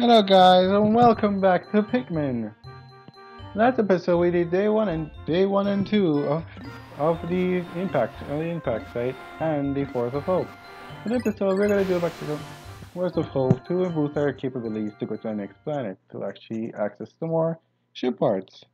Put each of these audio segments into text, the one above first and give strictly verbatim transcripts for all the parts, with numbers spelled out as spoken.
Hello guys and welcome back to Pikmin. Last episode we did day one and day one and two of of the impact, uh, the impact site and the Force of Hope. In this episode we're gonna do back to the Force of Hope to boost our capabilities to go to the next planet to actually access some more ship parts.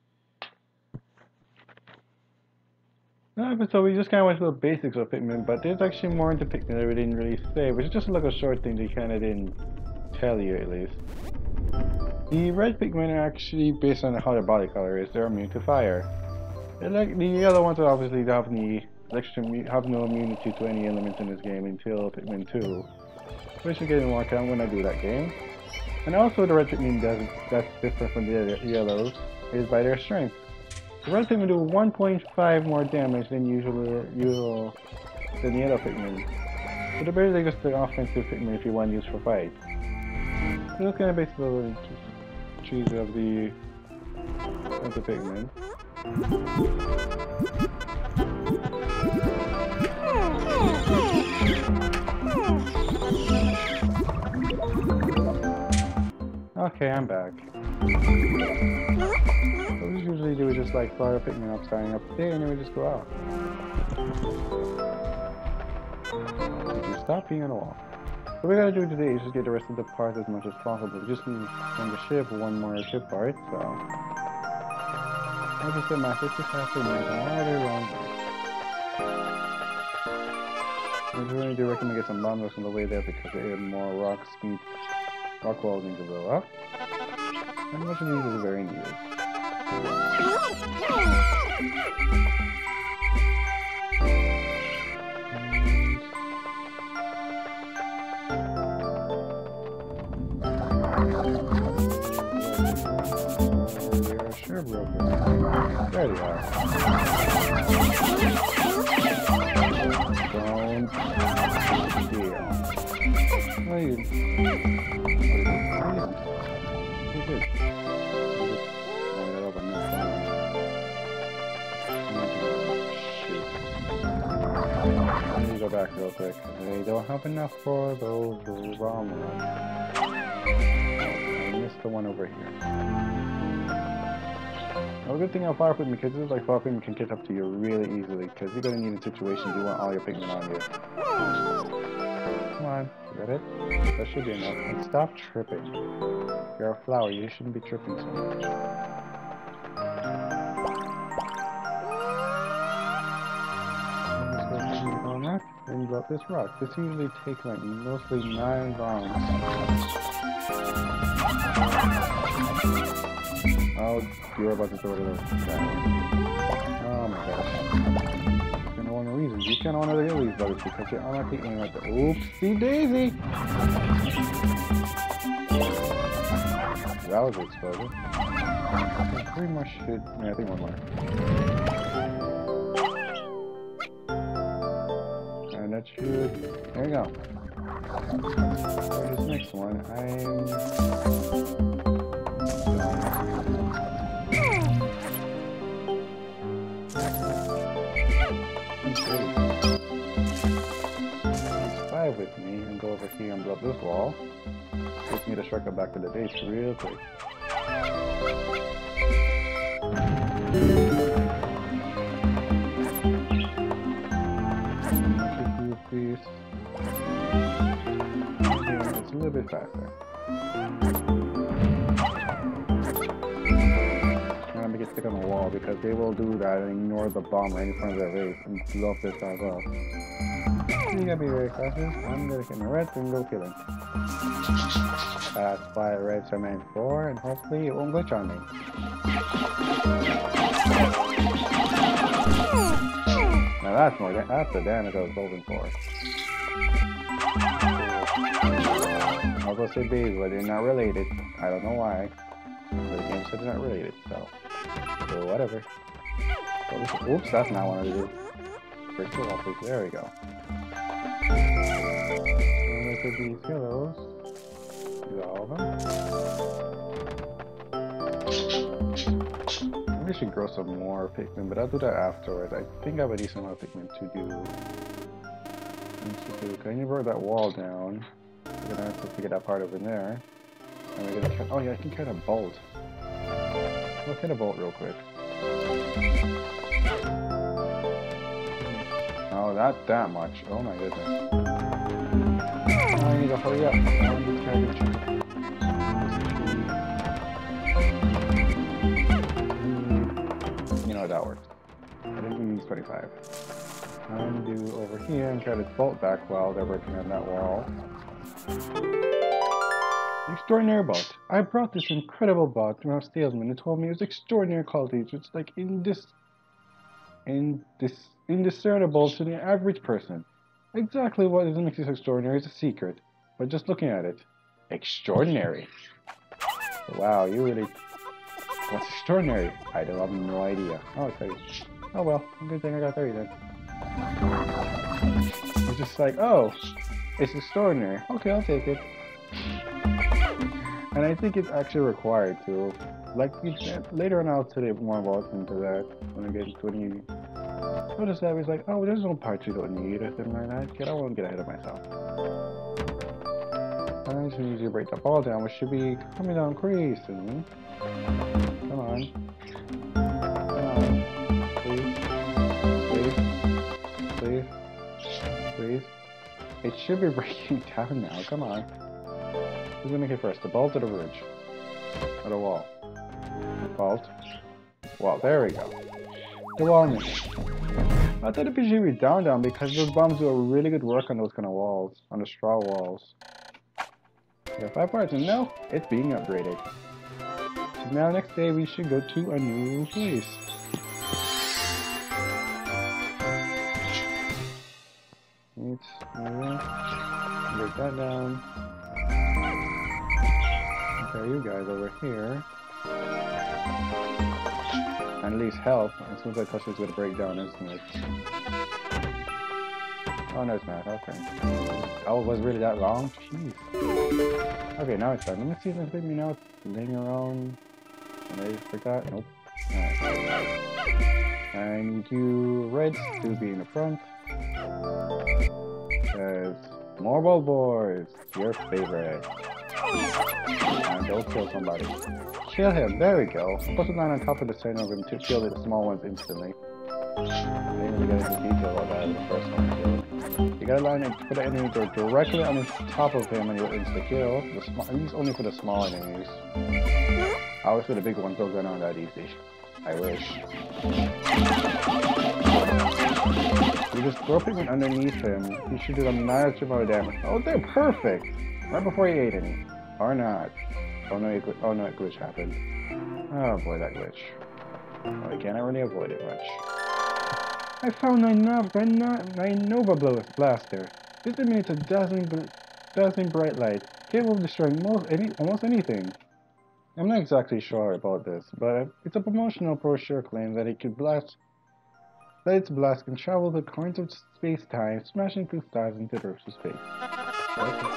In that episode we just kinda went through the basics of Pikmin, but there's actually more into Pikmin that we didn't really say, which is just like a short thing they kinda didn't tell you at least. The red Pikmin are actually, based on how their body color is, they're immune to fire. They're like the yellow ones are obviously have the extra have no immunity to any elements in this game until Pikmin two, which we'll get in more time when I do that game. And also the red Pikmin does that's different from the yellows is by their strength. The red Pikmin do one point five more damage than usual usual than the yellow Pikmin. So they're basically just the offensive Pikmin if you want to use for fight. So that's kind of basically trees of the of the Pikmin. Okay, I'm back. What we usually do is just like fire a Pikmin up, starting up there, and then we just go out. Did you stop being on the wall? What we gotta do today is just get the rest of the parts as much as possible. We just need from the ship one more ship part, so I just set my fifty-five minutes all the way around here. I really do recommend get some bombs on the way there because they have more rock speed, rock walls need to blow up. And much of these is very needed. Sure, broken. There they are. Don't deal. What are you? What you did? Oh, that over no Shoot. Let me go back real quick. They don't have enough for those wrong ones. I missed the one over here. Well, the good thing about fire Pikmin because this is like fire Pikmin can get up to you really easily because you're gonna need in situations you want all your Pikmin on you. Come on, you got it? That should be enough. And stop tripping. You're a flower, you shouldn't be tripping so much. On that, then you blow up this rock. This usually takes like mostly nine rounds. Oh, you're about to throw it over. Oh my gosh. You know one of the reasons. You can't want to kill these bugs because you're automatically aiming at the oopsie daisy! That was an explosion. Three more should. Yeah, I think one more. And that should. There you go. For this next one, I'm. With me and go over here and blow up this wall. Just need a shortcut back to the base real quick. Please. It's a little bit faster. I'm gonna get stuck on the wall because they will do that and ignore the bomb right in front of their base and blow up this guy up. You gotta be very cautious. I'm gonna get my red and go kill him. That's why reds are meant for, and hopefully it won't glitch on me. Now that's more. That's the damage I was hoping for. I was gonna say bees, but they're not related. I don't know why. But the game said they're not related, so so whatever. Oops, that's not what I wanted to do. Break the wall, please. There we go. Look at these pillows. Is all of them? Maybe I should grow some more Pikmin, but I'll do that afterwards. I think I have a decent amount of Pikmin to do. To do. Can you burn that wall down? We're gonna have to get that part over there. Am I gonna oh yeah, I can carry a bolt. Let's hit a bolt real quick. Oh, not that much. Oh my goodness. I need to hurry up. I need to carry the chicken. You know, that worked. I didn't use twenty-five. I'm gonna do over here and carry this bolt back while they're working on that wall. Extraordinary bolt. I brought this incredible bolt from our salesman who told me it was extraordinary qualities. It's like in this, in this, indiscernible to the average person. Exactly what makes it extraordinary is a secret, but just looking at it, extraordinary. Wow, you really. What's extraordinary? I don't have no idea. Oh, thirty. Oh well, good thing I got thirty then. It's just like, oh, it's extraordinary. Okay, I'll take it. And I think it's actually required to, like you said, later on I'll today more about into that when I get to twenty. Notice that he's like, oh, there's no parts you don't need or something like that. Kid, I won't get ahead of myself. I just need you to break the ball down, which should be coming down pretty soon. Come on. Come on. Please. Please. Please. Please. It should be breaking down now. Come on. Who's gonna hit first? The bolt or the bridge? Or the wall? Bolt. Wall. There we go. The wall missed. I thought it should be down down because those bombs do a really good work on those kind of walls. On the straw walls. Yeah, five parts and no, it's being upgraded. So now next day we should go to a new place. Let's uh, break that down. Okay, you guys over here. And at least help. As soon as I touch this, it's going to break down, isn't it? Oh, no, it's not. Okay. Oh, it was really that long? Jeez. Okay, now it's done. Let me see if it's making me now. It's laying around. Can I forgot? Nope. Alright. I need you reds to be in the front. Says, Marble Boys, your favorite. And don't kill somebody. Kill him, there we go. I'm supposed to land on top of the center of him to kill the small ones instantly. I didn't really get into detail about that in the first one. You gotta land and put the enemy directly on the top of him and you'll insta kill. The small, these only for the small enemies. I always for the big ones don't go down that easy. I wish. You just throw Pikmin underneath him. You should do a massive amount of damage. Oh, they're perfect! Right before he ate any. Or not. Oh no, it, oh no, it glitch happened. Oh boy, that glitch. Oh, you can't really avoid it much. I found my, Nova, my Nova Blaster. This emits a dazzling, dazzling bright light, capable of destroying most, any, almost anything. I'm not exactly sure about this, but it's a promotional brochure claims that it could blast, that its blast can travel the current of space-time, smashing through stars into the Earth's space. Okay.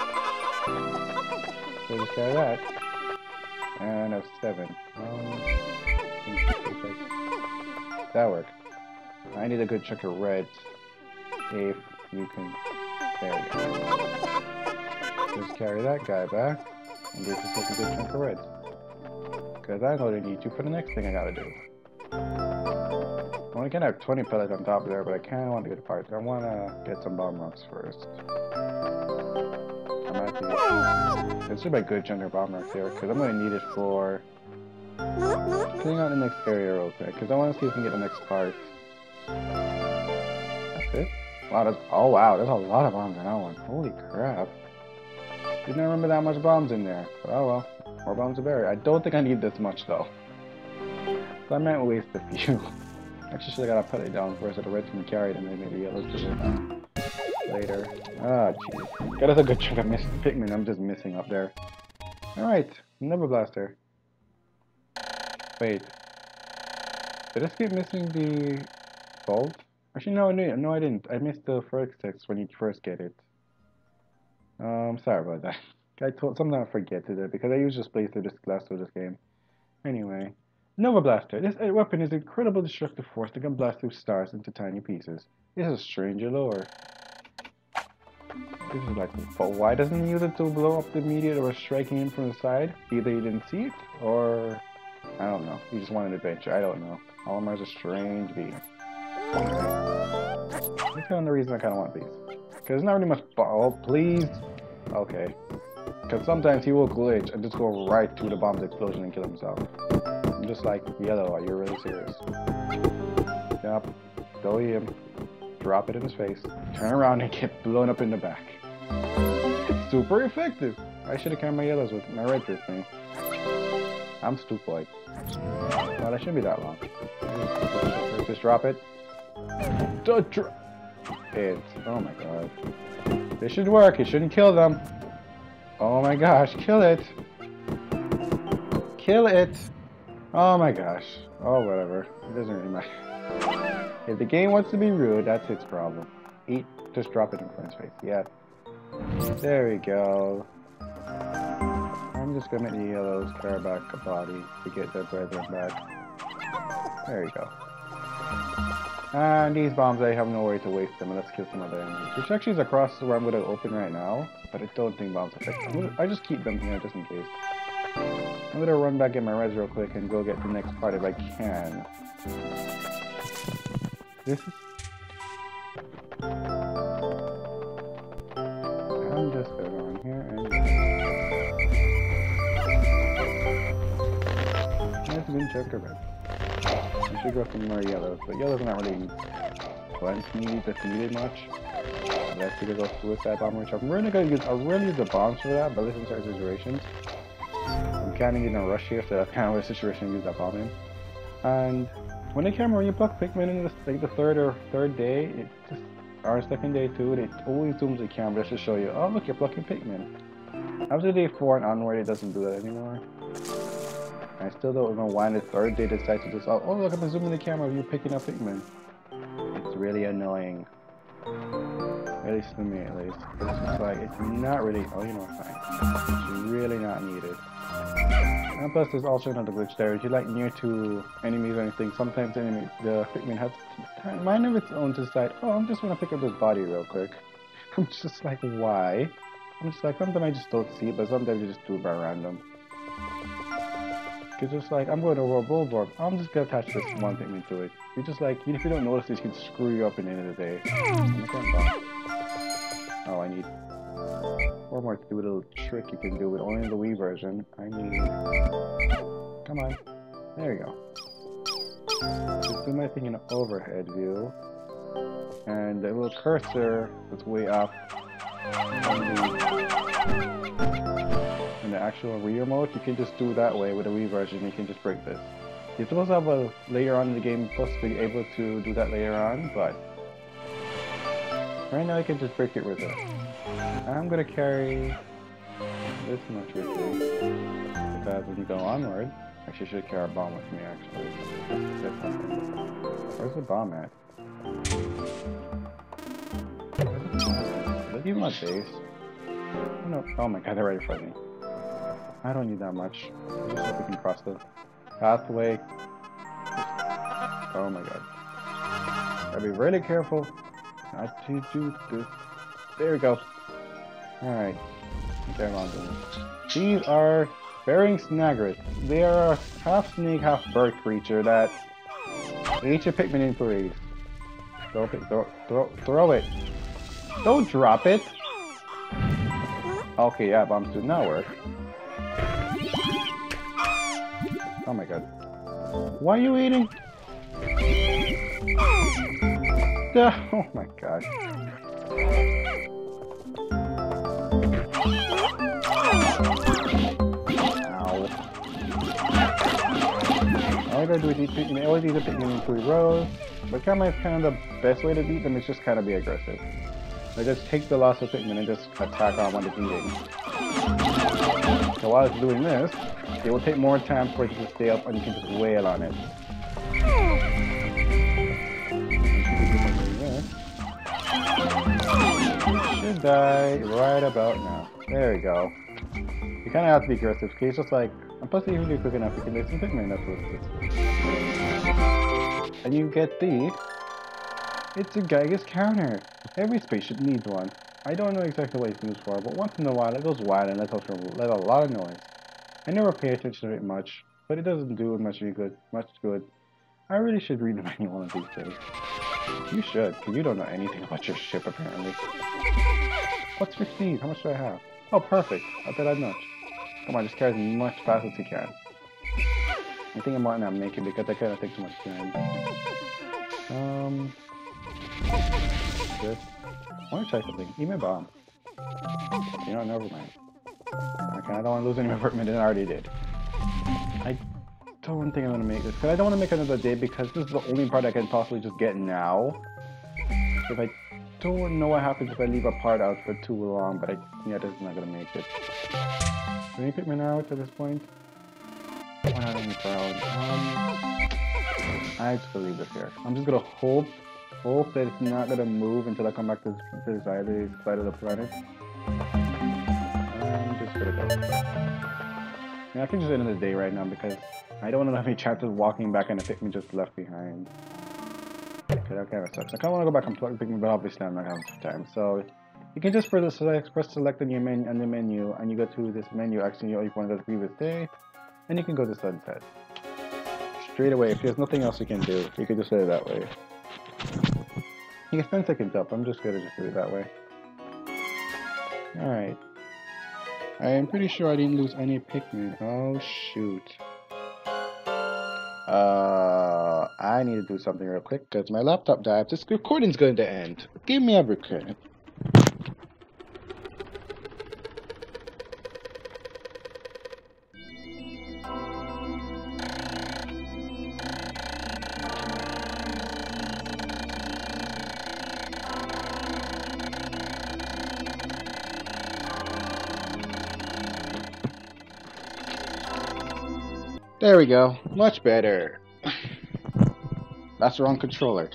So just try that. And a seven. Um, that worked. I need a good chunk of reds. If you can. There we go. Just carry that guy back. And get yourself a good chunk of reds. Because I know they need you for the next thing I gotta do. I only can have twenty pellets on top of there, but I kinda want to get parts. I wanna get some bomb rocks first. I'm gonna have to. This should be a good chunk of bomb rocks here, because I'm gonna need it for cleaning out the next area real quick, because I want to see if we can get the next part. That's it? Wow, that's, oh wow, there's a lot of bombs in that one. Holy crap. Didn't remember that much bombs in there, but oh well. More bombs to bury. I don't think I need this much though. So I might waste a few. Actually, should have got to put it down first so the reds can carry it and then maybe the yellows do it later. Ah, jeez. Got us a good chunk of missing Pikmin I'm just missing up there. Alright, Nova Blaster. Wait. Did I skip missing the bolt? Actually, no, no, no, I didn't. I missed the first text when you first get it. Um, sorry about that. I told sometimes I forget to do it because I usually just play through this class of this game. Anyway, Nova Blaster. This weapon is an incredible destructive force that can blast through stars into tiny pieces. This is a strange allure. This is like, but why doesn't he use it to blow up the meteor that was striking him from the side? Either he didn't see it, or I don't know. He just wanted an adventure. I don't know. Olimar's a strange being. That's kind of the reason I kind of want these. Because there's not really much. Oh, please. Okay. Because sometimes he will glitch and just go right to the bomb's explosion and kill himself. I'm just like, Yellow, are you really serious? Yep. Go him. Drop it in his face. Turn around and get blown up in the back. It's super effective. I should have carried my yellows with my reds with me. I'm stupid. Well, that shouldn't be that long. Just drop it. Don't drop it. Oh my god. This should work. It shouldn't kill them. Oh my gosh. Kill it. Kill it. Oh my gosh. Oh, whatever. It doesn't really matter. If the game wants to be rude, that's its problem. Eat. Just drop it in front of his face. Yeah. There we go. I'm just gonna let the yellows carry back a body to get their brethren back. There you go. And these bombs, I have no way to waste them. Let's kill some other enemies. Which actually is across where I'm gonna open right now, but I don't think bombs affect them. I just keep them here just in case. I'm gonna run back in my res real quick and go get the next part if I can. This is. I'm just gonna go in here and. Nice green checker red. I should go for more yellows, but yellows are not really plenty that's needed much. But I figure go suicide bomb, which I'm really gonna use. I really use the bombs for that, but listen to certain situations. I'm kind of in a rush here, so that's kind of a situation to use that bomb in. And when the camera, when you pluck Pikmin in the, like the third or third day, it just, or second day too, it always zooms the camera just to show you, oh look, you're plucking Pikmin. After day four and onward, it doesn't do that anymore. I still don't know why on the third day decides to just, oh, oh look, I'm zooming the camera of you picking up Pikmin. It's really annoying. At least to me, at least. But it's just like, it's not really, oh, you know what, fine. It's really not needed. And plus, there's also another glitch there. If you're like near to enemies or anything, sometimes the, enemy, the Pikmin has mind of its own to decide, oh, I'm just gonna pick up this body real quick. I'm just like, why? I'm just like, sometimes I just don't see it, but sometimes you just do it by random. It's just like, I'm going to World Boulevard. I'm just gonna attach this one Pikmin to it. You're just like, if you don't notice this, it can screw you up in the end of the day. Oh, I need one more stupid little trick you can do with only the Wii version. I need. Come on. There you go. Just do my thing in an overhead view. And the little cursor that's way up. In the actual Wii remote, you can just do that way with the Wii version. You can just break this. You're supposed to have a later on in the game, supposed to be able to do that later on, but right now I can just break it with it. I'm gonna carry this much with me because when you go onward, actually I should carry a bomb with me. Actually, where's the bomb at? Is that even my base? Oh no! Oh my god, they're right in front of me. I don't need that much. I just hope we can cross the pathway. Oh my god. Gotta be really careful not to do this. There we go. Alright. Okay, on to These are Bearing Snaggers. They are a half snake, half bird creature that eat your Pikmin inquiries. Throw it, throw, throw, throw it. Don't drop it. Okay, yeah, bombs do not work. Oh my god. Why are you eating? Oh my god. Ow. All I gotta do is eat Pikmin. I always eat the Pikmin in three rows. But kind of kind of the best way to beat them is just kind of be aggressive. Like just take the loss of Pikmin and just attack on what it's eating. So while it's doing this, it will take more time for it to stay up and you can just wail on it. Should die right about now. There we go. You kind of have to be aggressive because it's just like, and plus even if you're quick enough, you can make some Pikmin, that's what it is. And you get the, it's a Geiger's counter. Every spaceship needs one. I don't know exactly what it's used for, but once in a while it goes wild and lets out let out a lot of noise. I never pay attention to it much, but it doesn't do much good. Much good. I really should read the manual one of these days. You should, because you don't know anything about your ship apparently. What's fifteen? How much do I have? Oh, perfect. I bet I'd much. Come on, just carry as much fast as you can. I think I might not make it because I kind of take too much time. Um, good. I want to try something. Eat my bomb. You know, never mind. Okay, I don't want to lose any more equipment than I already did. I don't think I'm going to make this, because I don't want to make another day because this is the only part I can possibly just get now. If I don't know what happens if I leave a part out for too long, but I, yeah, this is not going to make it. Can you pick me out at this point? Why not on the ground? Um, I just gonna leave this here. I'm just gonna hope, hope that it's not gonna move until I come back to, to this side, the side of the planet. I'm just gonna go. Yeah, I can just end the day right now because I don't want to have any chances of walking back and the Pikmin just left behind. Okay, that kind of sucks. I kind of want to go back and plug Pikmin, but obviously I'm not having time. So you can just press select, press select on your menu, on the menu, and you go to this menu. Actually, you want to go to previous day. And you can go to sunset. Straight away, if there's nothing else you can do, you can just do it that way. You can spend seconds up, I'm just gonna just do it that way. Alright. I am pretty sure I didn't lose any Pikmin. Oh shoot. Uh, I need to do something real quick because my laptop died. This recording's going to end. Give me a recording. There we go. Much better. That's the wrong controller.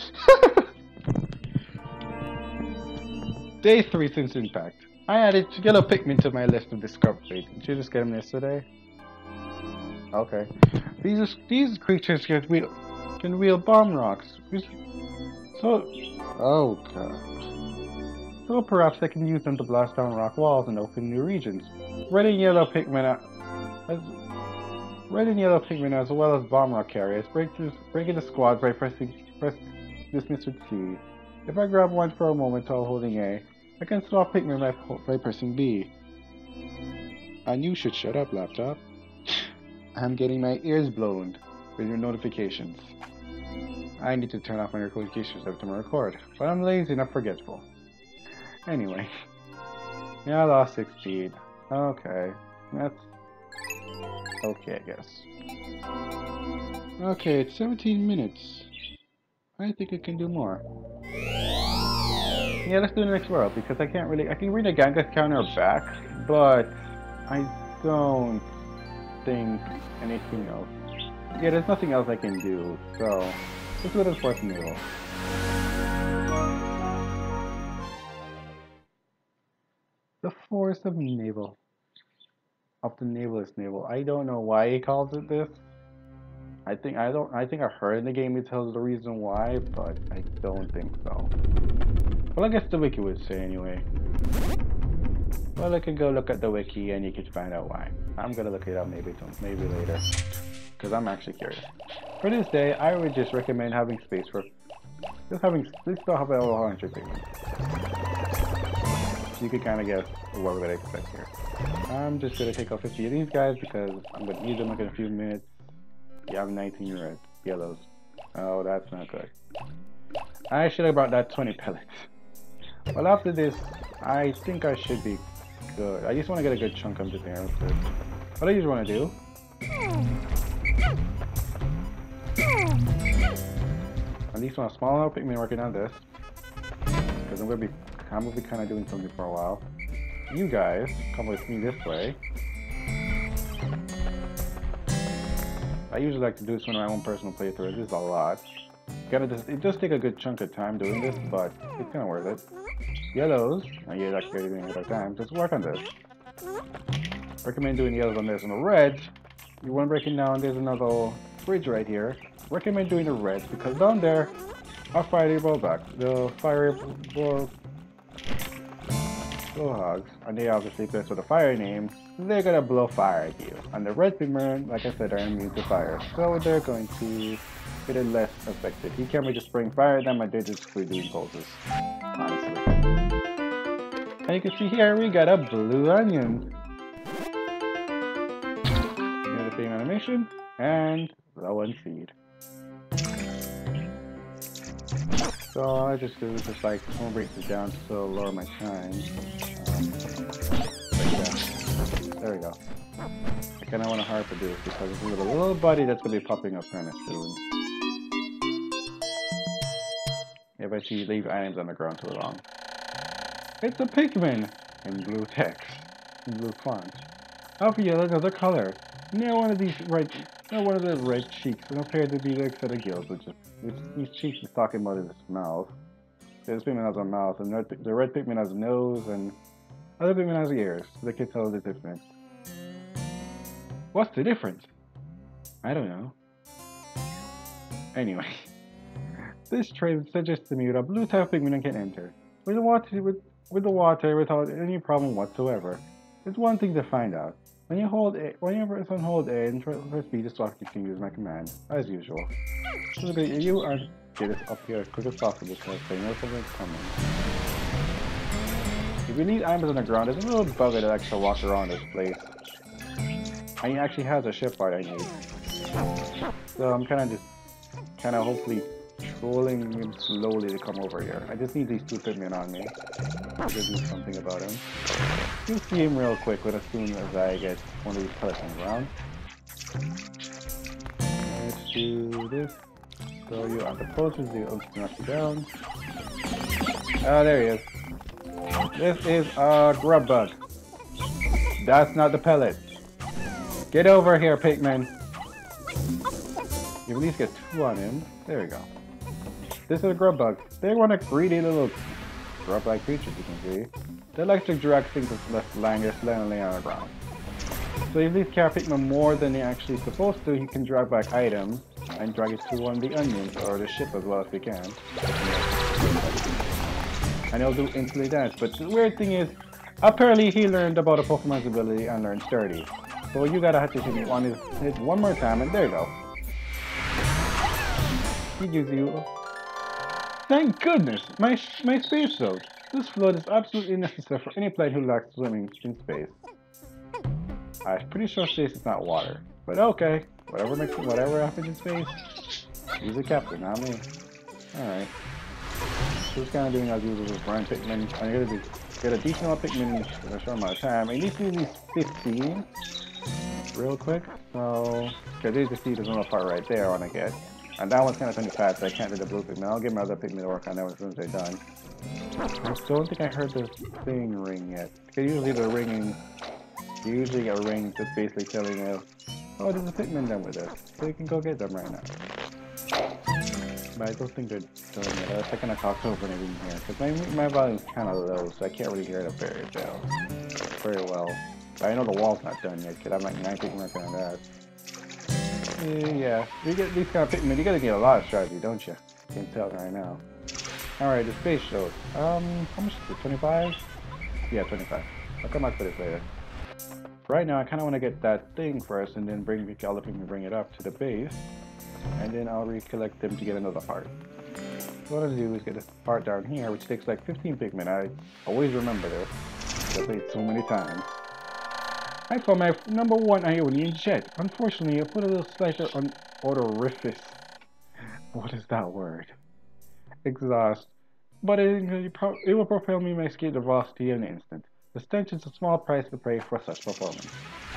Day three since impact. I added yellow Pikmin to my list of discoveries. Did you just get them yesterday? Okay. These these creatures can wheel can wheel bomb rocks. So oh god. So perhaps I can use them to blast down rock walls and open new regions. Red and yellow Pikmin are Red and yellow Pikmin as well as bomb rock carriers break through break into squads by pressing press dismiss with C. If I grab one for a moment while holding A, I can swap Pikmin by, by pressing B. And you should shut up, laptop. I'm getting my ears blown with your notifications. I need to turn off my notifications every time I record, but I'm lazy and I'm forgetful. Anyway. Yeah, I lost six speed. Okay. That's okay, I guess. Okay, it's seventeen minutes. I think I can do more. Yeah, let's do the next world, because I can't really... I can read a Genghis counter back, but I don't think anything else. Yeah, there's nothing else I can do, so let's go to the fourth naval. The forest of naval. Of the navalist naval. I don't know why he calls it this. I think I don't. I think I heard in the game it tells the reason why, but I don't think so. Well, I guess the wiki would say anyway. Well, I can go look at the wiki and you can find out why. I'm gonna look it up maybe maybe later, because I'm actually curious. For this day, I would just recommend having space for just having. Let's still have a whole hundred Pikmin. You can kind of guess what we're gonna expect here. I'm just gonna take out fifty of these guys because I'm gonna use them like in a few minutes. You have nineteen red yellows. Oh, that's not good. I should have brought that twenty pellets. Well, after this, I think I should be good. I just want to get a good chunk of this air first. What I usually want to do. At least want a small little Pikmin working on this, because I'm gonna be, I'm gonna be kind of doing something for a while. You guys come with me this way. I usually like to do this one in my own personal playthrough. This is a lot. Gotta just, it does take a good chunk of time doing this, but it's kind of worth it. Yellows, I get actually doing it at time. Just work on this. Recommend doing yellows on this. On the reds, you want to break it down. There's another bridge right here. Recommend doing the reds because down there, I'll fire the ball back. The fire ball. slow hogs, and they obviously play with a fire name, they're gonna blow fire at you. And the red Pikmin, like I said, are immune to fire, so they're going to get it less affected. He can't really just spring fire at them, and they're just doing pulses, honestly. And you can see here, we got a blue onion. Here's the same animation, and the one seed. So all I just do is just like, I'm gonna break this down to lower my time. Um, like that. There we go. I kinda wanna hard to do this because it's a little, little buddy that's gonna be popping up kinda soon. If I see leave items on the ground too long. It's a Pikmin! In blue text. In blue font. Oh yeah, look at the color. No one of these red, no one of the red cheeks. It appears to be the set of gills, which is, which these cheeks is talking about his mouth. This Pikmin has a mouth, and the, the red Pikmin has a nose, and other Pikmin has ears. So they can tell the difference. What's the difference? I don't know. Anyway, this trade suggests to me that a blue type Pikmin can enter with the water with with the water without any problem whatsoever. It's one thing to find out. When you hold A, when you press on hold A and press B to start, you can use my command, as usual. So you are get this up here as quick as possible because I know something's coming. If you need items on the ground, there's a little bugger that actually walks around this place. And he actually has a ship part I need. So I'm kinda just kinda hopefully trolling him slowly to come over here. I just need these two Pikmin on me to do something about him. You'll see him real quick when as soon as I get one of these persons around. Let's do this. So you on the posters, you knock you down. Oh, there he is. This is a grub bug. That's not the pellet. Get over here, Pikmin. You at least get two on him. There we go. This is a grub bug. They're one of greedy little grub-like creatures, you can see. They like to drag things that's lying there slowly on the ground. So if these carry Pikmin more than they're actually supposed to, he can drag back items and drag it to one of the onions or the ship as well if he can. And he'll do instantly damage. But the weird thing is, apparently he learned about a Pokemon's ability and learned sturdy. So you gotta have to hit it one, hit one more time, and there you go. He gives you. Thank goodness, my my space suit. This float is absolutely necessary for any player who likes swimming in space. I'm pretty sure space is not water, but okay, whatever makes whatever happens in space. He's a captain, not me. All right. So just kind of doing as usual with Brian Pikmin. I'm gonna do, get a decent amount of Pikmin in a short amount of time. I need to do these fifteen real quick. So, because there's the seed, there's another part right there I want to get. And that one's kind of too fast, so I can't do the blue Pikmin. I'll get my other Pikmin to work on that as soon as they're done. I don't think I heard this thing ring yet. Because usually the ringing, you usually get a ring that's basically telling you, oh, there's a Pikmin done with this. So you can go get them right now. But I don't think they're doing it. I was thinking I talked over and I didn't hear it. Because my, my volume's kind of low, so I can't really hear it very well. Very well. But I know the wall's not done yet, because I'm like nine Pikmin working on that. Yeah, you get these kind of Pikmin, you gotta get a lot of strategy, don't you? You can tell right now. Alright, the space shows. Um, how much is it? twenty-five? Yeah, twenty-five. I'll come back for this later. Right now, I kind of want to get that thing first, and then bring all the Pikmin, bring it up to the base, and then I'll recollect them to get another part. So what I'll do is get this part down here, which takes like fifteen Pikmin. I always remember this. I've played so many times. I found my number one Ionian jet. Unfortunately, I put a little slight on odoriferous. What is that word? Exhaust. But it, it will propel me my escape velocity in an instant. The stench is a small price to pay for such performance.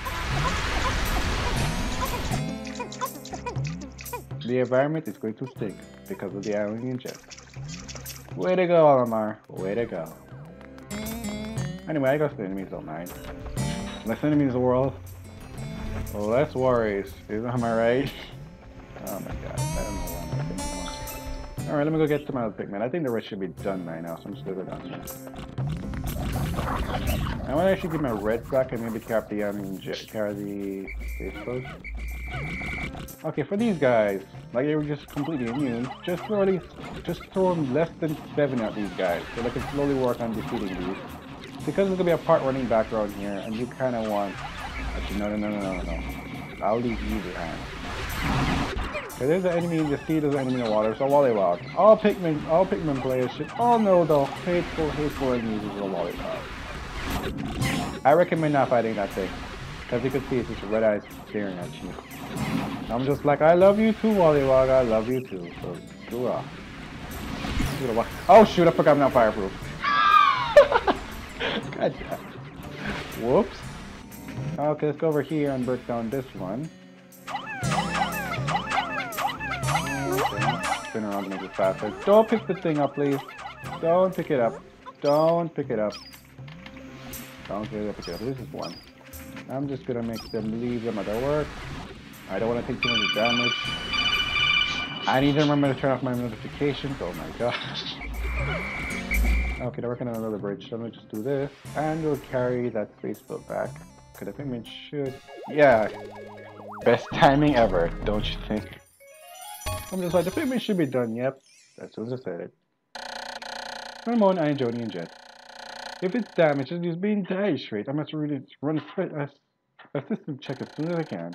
The environment is going to stink because of the Ionian jet. Way to go, Olimar. Way to go. Anyway, I guess the enemies don't mind. Less enemies in the world, less worries. Am I right? Oh my god, I don't know why I'm thinking more. Alright, let me go get to my other Pikmin. I think the rest should be done by now, so I'm just gonna go down here. I want to actually get my red back and maybe carry the um, carry the space boat. Okay, for these guys, like they were just completely immune, just throw these, just throw them less than seven at these guys, so they can slowly work on defeating these. because there's gonna be a part running back around here, and you kind of want. Actually, no, no, no, no, no, no. I'll leave you behind. Okay, there's an enemy in the sea. There's an enemy in the water. So Wollywog. All Pikmin, all Pikmin players should all know the hateful, hateful enemies of the Wollywog. I recommend not fighting that thing, because you can see it's just red eyes staring at you. I'm just like, I love you too, Wollywog. I love you too. So screw off. Oh shoot! I forgot I'm not fireproof. God damn. Whoops. Okay, let's go over here and break down this one. Okay. Spin around to make it faster. Don't pick the thing up, please. Don't pick it up. Don't pick it up. Don't pick it up. Pick it up. This is one. I'm just gonna make them leave them at their work. I don't want to take too much damage. I need to remember to turn off my notifications. Oh my gosh. Okay, they're working on another bridge. So I'm gonna just do this, and we'll carry that space boat back. Okay, the Pikmin should. Yeah. Best timing ever, don't you think? I'm just like, the Pikmin should be done. Yep. That's what I said it. Ramon, I and Jody and Jet. If it's damaged, it is being died straight. I must really run a, a, a system check as soon as I can.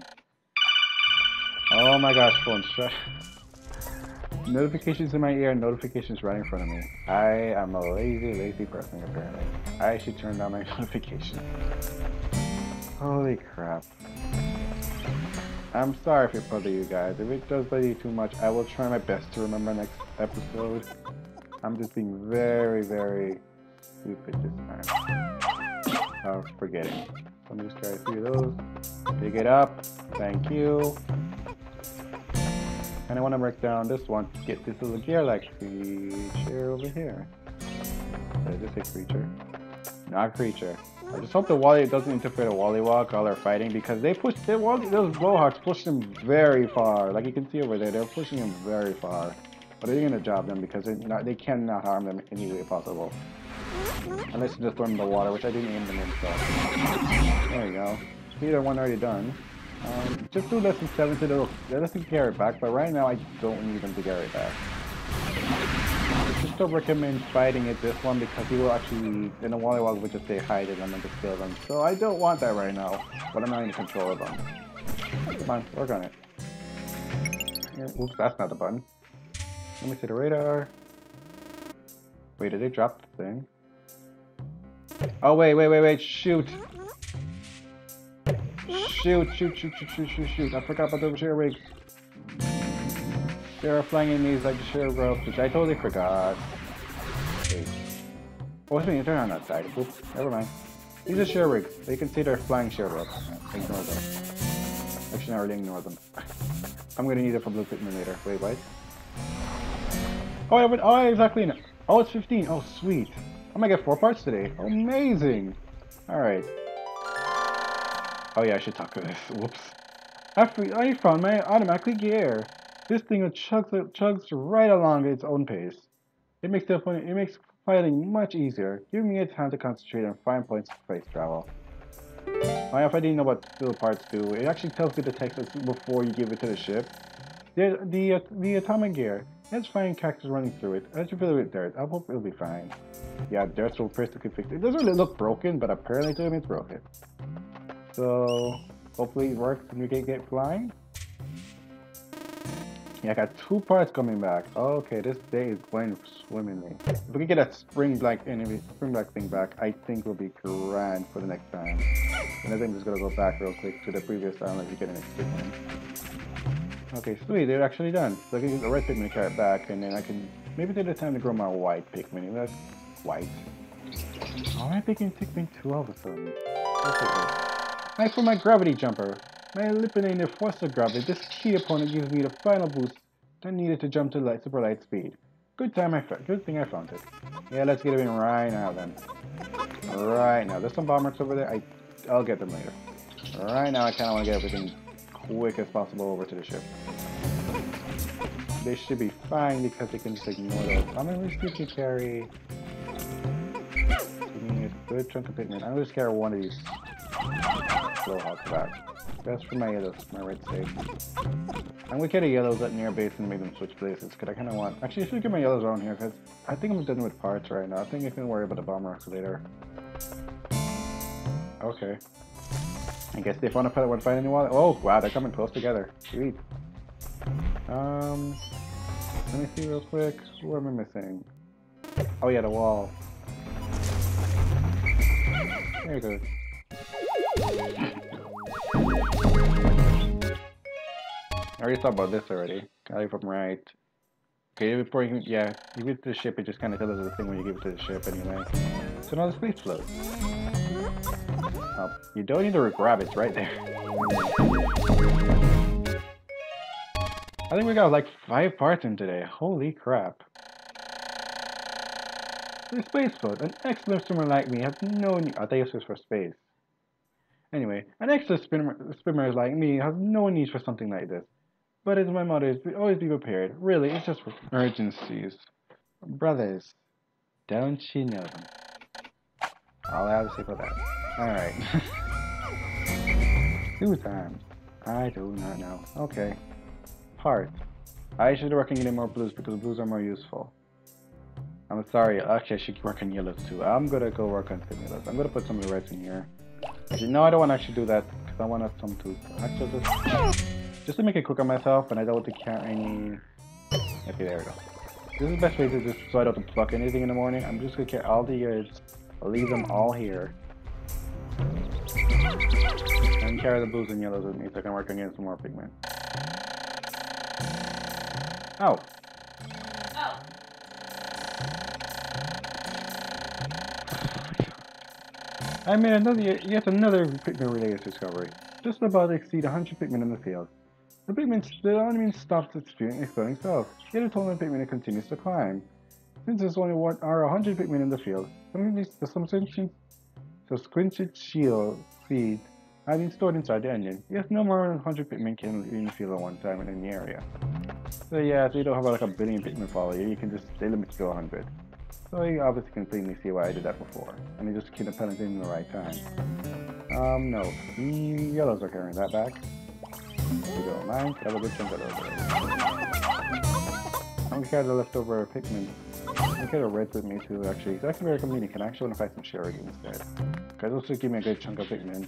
Oh my gosh, phone shut. Notifications in my ear, notifications right in front of me. I am a lazy, lazy person apparently. I should turn down my notifications. Holy crap. I'm sorry if it bothers you guys. If it does bother you too much, I will try my best to remember next episode. I'm just being very, very stupid this time. Oh, forgetting. Let me just try a few of those. Pick it up. Thank you. And I want to break down this one. Get this little gear-like creature over here. Is this a creature? Not a creature. I just hope the Wally doesn't interfere with Wollywog while they're fighting, because they push the Wally, those blowhawks push them very far. Like you can see over there, they're pushing them very far. But they're gonna job them because not, they cannot harm them any way possible. Unless you just throw them in the water, which I didn't aim them in, so. There you go. Either one already done. Um, just do less than seven to the let us carry it back, but right now I don't need them to carry it back. I just don't recommend fighting it this one because he will actually, then the Wollywog would just stay hiding them and just kill them. So I don't want that right now, but I'm not in control of them. Come on, work on it. Yeah, oops, that's not the button. Let me see the radar. Wait, did they drop the thing? Oh wait, wait, wait, wait, shoot! Shoot, shoot, shoot, shoot, shoot, shoot, shoot. I forgot about the share rigs. There are flying enemies like the share ropes, which I totally forgot. Wait. Oh, it's being turned on that side. Oops, never mind. These are share rigs. They can see they're flying share ropes. Ignore them. Actually, I already ignore them. I'm gonna need it for blue Pikmin later. Wait, what? Oh, I would, oh, exactly. Oh, it's fifteen. Oh, sweet. I'm gonna get four parts today. Amazing. Alright. Oh yeah, I should talk to this. Whoops. I, I found my automatically gear. This thing chugs, chugs right along at its own pace. It makes the it makes fighting much easier, giving me a time to concentrate on five points of space travel. Now, if I didn't know what little parts do, it actually tells you the text before you give it to the ship. The the uh, the atomic gear. Let's find cactus running through it. Let's fill it with dirt. I hope it'll be fine. Yeah, dirt's so first to fix it. It doesn't really look broken, but apparently to him it's broken. So hopefully it works and we can get flying. Yeah, I got two parts coming back. Okay, this day is going swimmingly. If we can get that spring black enemy, spring black thing back, I think we'll be grand for the next time. And I think I'm just gonna go back real quick to the previous time like we get an Pikmin. Okay, sweet, they're actually done. So I can use the red Pikmin carrot back, and then I can maybe take the time to grow my white Pikmin. That's white. Oh, I'm picking Pikmin two all of a sudden. Nice for my gravity jumper. My eliminating force of gravity, this key opponent gives me the final boost I needed to jump to light, super light speed. Good time I found. Good thing I found it. Yeah, let's get it in right now then. Right now, there's some bomb marks over there. I, I'll get them later. Right now, I kind of want to get everything quick as possible over to the ship. They should be fine because they can just ignore those. I'm gonna see if they carry. Give me a good chunk of Pikmin. I'm gonna just carry one of these blowhawks back. That's for my yellows, my red save. I'm gonna carry the yellows at near base and make them switch places because I kind of want. Actually, I should get my yellows around here because I think I'm done with parts right now. I think I can worry about the bomb rocks later. Okay. I guess they found a pellet won't find any water. Oh wow, they're coming close together. Sweet. Um, let me see real quick. What am I missing? Oh yeah, the wall. There you go. I already thought about this already. Got it from right. Okay, before you can, yeah, you give it to the ship, it just kind of tells us the thing when you give it to the ship anyway. So now the space float. Oh, you don't need to grab it, it's right there. I think we got like five parts in today. Holy crap. The space float. An excellent swimmer like me has no need. I think this is for space. Anyway, an excellent swimmer, swimmer like me has no need for something like this. But as my motto is, always be prepared. Really, it's just for emergencies. Brothers, don't you know them? All I have to say for that. Alright. Two times. I do not know. Okay. Parts. I should work on getting more blues because blues are more useful. I'm sorry, actually I should work on yellows too. I'm gonna go work on some yellows. I'm gonna put some of the reds in here. Actually, no, I don't want to actually do that because I want some to actually just, just to make it quick on myself, and I don't want to carry any. Okay, there we go. This is the best way to just so I don't have to pluck anything in the morning. I'm just gonna carry all the years. I'll leave them all here. And carry the blues and yellows with me so I can work on getting some more pigment. Oh. Oh. I made another, yet another Pikmin-related discovery. Just about to exceed one hundred Pikmin in the field. The Pikmin still only stops its exploding self, yet the total Pikmin continues to climb. Since there's only one are one hundred Pikmin in the field, some subsequent shield seeds have been stored inside the onion. Yes, no more than one hundred Pikmin can live in the field at one time in the area. So yeah, so you don't have like a billion Pikmin follow you, you can just stay limited to one hundred. So you obviously can clearly see why I did that before. And you just keep the penalty in the right time. Um, no. The yellows are carrying that back. We don't mind. Have a good chunk of those. I'm gonna carry the leftover Pikmin. I'm gonna carry the reds with me too, actually. It's actually very convenient. I actually want to find some Sherry instead. Because those will give me a good chunk of Pikmin.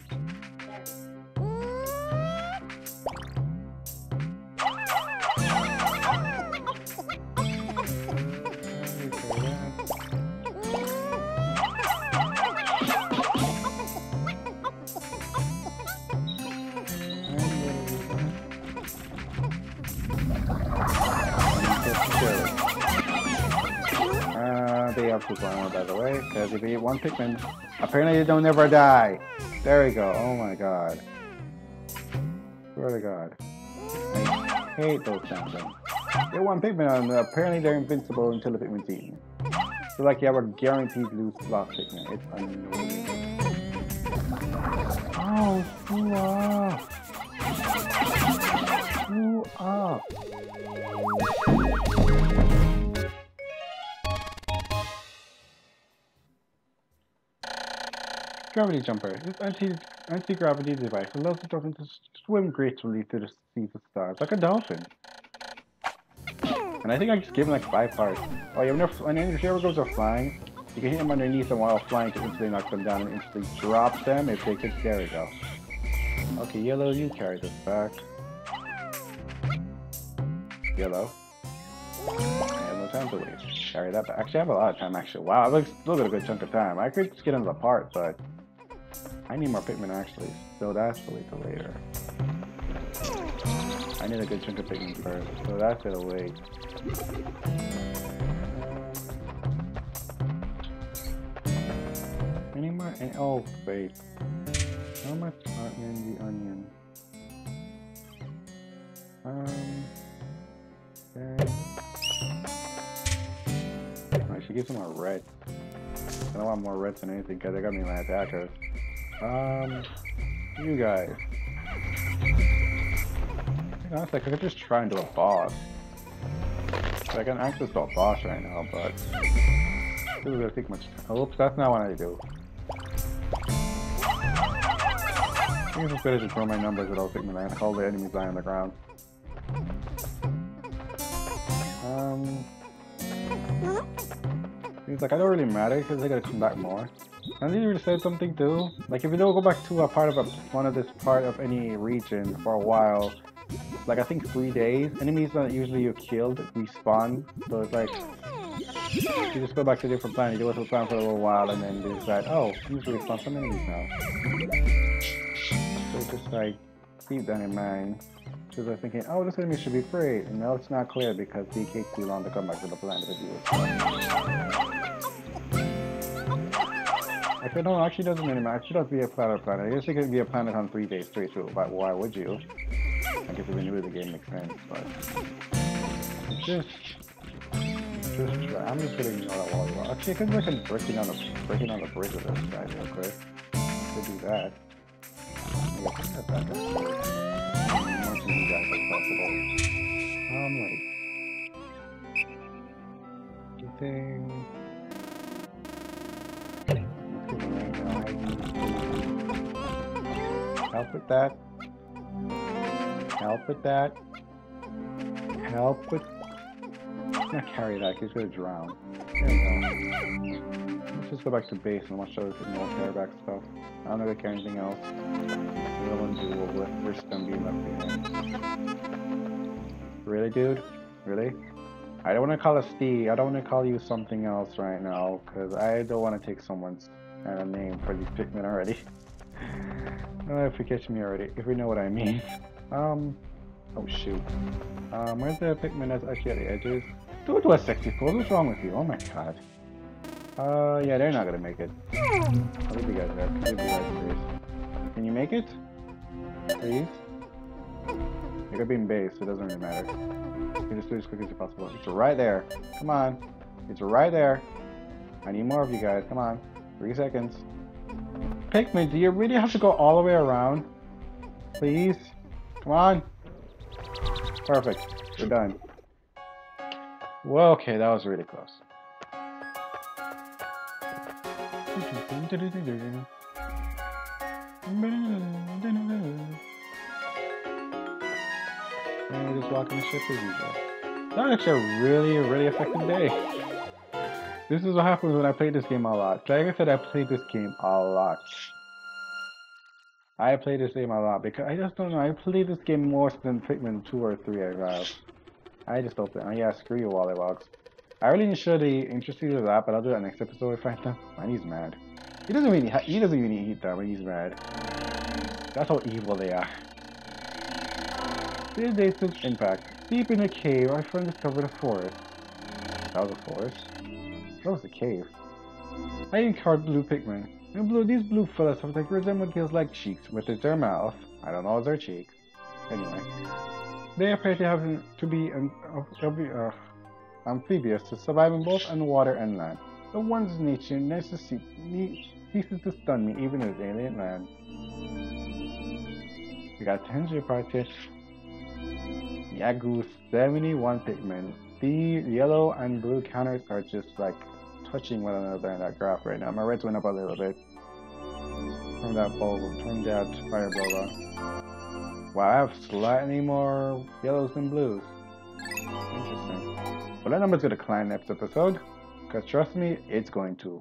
Armor, by the way, because if you eat one Pikmin, apparently you don't never die. There we go. Oh my god. Swear to god. I hate those sounds. Get one Pikmin and apparently they're invincible until the Pikmin's eaten. So like you have a guaranteed lose lost Pikmin. It's annoying. Oh, screw off. Screw off. Gravity jumper. This anti anti-gravity device allows the dolphin to swim gracefully through the seas of stars, like a dolphin. And I think I just gave him like five parts. Oh yeah, when if he ever goes are flying, you can hit them underneath them while flying to instantly knock them down and instantly drop them if they could. There we go. Okay, yellow, you carry this back. Yellow. I have no time to waste. Carry that back. Actually, I have a lot of time actually. Wow, I've still got a good chunk of time. I could just get them apart, but I need more Pikmin actually, so that's the wait till later. I need a good chunk of Pikmin first, so that's it away. Any more? Any, oh wait, how much are in the onion? Um, okay. I should get some more red. I don't want more reds than anything because they got me my attackers. Um, you guys. Honestly, I could just try and do a boss. So I can access to a boss right now, but this is gonna take much time. Oops, that's not what I do. I think it's just better to throw my numbers without taking my land. All the enemies lie on the ground. Um, it's like I don't really matter because they gotta come back more. And they really said something too. Like if you don't go back to a part of a, one of this part of any region for a while, like I think three days, enemies that usually you killed respawn. So it's like you just go back to a different planet, you go to a planet for a little while, and then they decide, oh, you usually respawn some enemies now. So just like keep that in mind. Because I'm thinking, oh, this enemy should be free, and now it's not clear because he takes too long to come back to the planet with you. Okay, no, actually doesn't really matter. It should not be a planet planet. I guess it could be a planet on three days straight through, but why would you? I guess if you're new to the game, makes sense, but just, just try. I'm just gonna ignore that while you are. Actually, I could look at breaking on the breaking on the bridge of this guy real quick. Could do that. I guess that's that. As much of you guys as possible. Um, wait. You think? Help with that. Help with that. Help with... I'm gonna carry that, he's gonna drown. There we go. Let's just go back to base and watch those more carryback stuff. I don't know if I carry anything else. We don't want to do with risk them being left behind. Really, dude? Really? I don't want to call it Steve. I don't want to call you something else right now, because I don't want to take someone's uh, name for these Pikmin already. Uh, if you catch me already, if we know what I mean. Um, oh shoot. Um, where's the Pikmin that's actually at the edges? Dude, what sexy pose? What's wrong with you? Oh my god. Uh, yeah, they're not gonna make it. I'll leave you guys there. I'll leave you guys please. Can you make it? Please? You're gonna be in base, so it doesn't really matter. You can just do it as quick as possible. It's right there. Come on. It's right there. I need more of you guys. Come on. Three seconds. Pikmin, do you really have to go all the way around? Please? Come on. Perfect. We're done. Well, okay, that was really close. And we're just walking the ship as usual. That was actually a really, really effective day. This is what happens when I play this game a lot. Like I said, I played this game a lot. I play this game a lot because I just don't know. I play this game more than Pikmin two or three I have. I just don't think. Oh yeah, screw you, Wallywogs. I really didn't show the interesting of that, but I'll do that next episode if I find them. Man, he's mad. He doesn't really. He doesn't even eat that when he's mad. That's how evil they are. This day took impact. Deep in a cave, our friend discovered a forest. That was a forest. That was a cave. I encountered blue Pikmin. And blue, these blue fellas have like resemblance like cheeks, but it's their mouth. I don't know, it's their cheeks. Anyway, they appear to have to be an, uh, uh, amphibious to survive in both underwater and land. The one's nature ceases to stun me even in alien land. We got Tenji Partich, Yagu seventy-one Pikmin. The yellow and blue counters are just like touching one another in that graph right now. My reds went up a little bit from that bulb, from that fire blower. Wow, I have slightly more yellows than blues. Interesting. But that number's gonna climb next episode, because trust me, it's going to.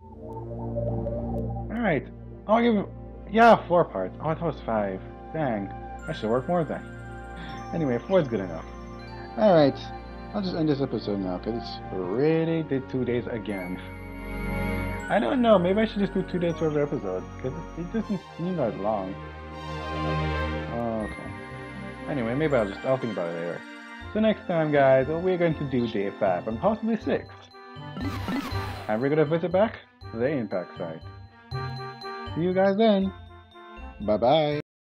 Alright, I'll give, yeah, four parts. Oh, I thought it was five. Dang, I should work more then. Anyway, four is good enough. Alright, I'll just end this episode now, because it's already did two days again. I don't know, maybe I should just do two days for every episode, because it doesn't seem that long. Oh, okay. Anyway, maybe I'll just, I'll think about it later. So next time, guys, we're going to do day five, and possibly six. And we're going to visit back the impact site. See you guys then. Bye-bye.